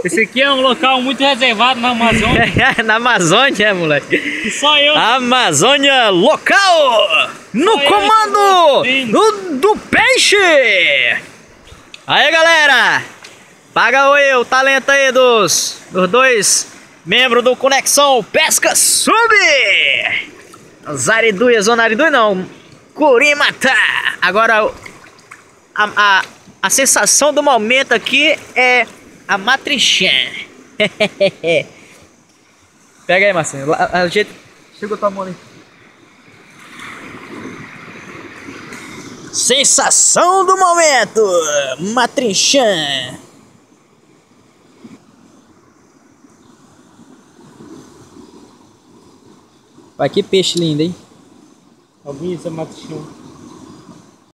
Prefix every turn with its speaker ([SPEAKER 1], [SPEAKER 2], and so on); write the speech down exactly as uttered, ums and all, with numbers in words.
[SPEAKER 1] Esse aqui é um local muito reservado na Amazônia.
[SPEAKER 2] Na Amazônia, moleque.
[SPEAKER 1] E só eu.
[SPEAKER 2] Amazônia local! No
[SPEAKER 1] Só
[SPEAKER 2] comando do, do peixe! Aí, galera! Paga oi, o talento aí dos, dos dois membros do Conexão Pesca Sub! Zariduia, Zona Ariduia não. Curimata! Agora, a, a, a sensação do momento aqui é a matrinchã. Pega aí, Marcinho. A, a jeito... Chega a tua mão ali. Sensação do momento! Matrinchã! Vai, que peixe lindo, hein?
[SPEAKER 1] Alguém essa matrinchã.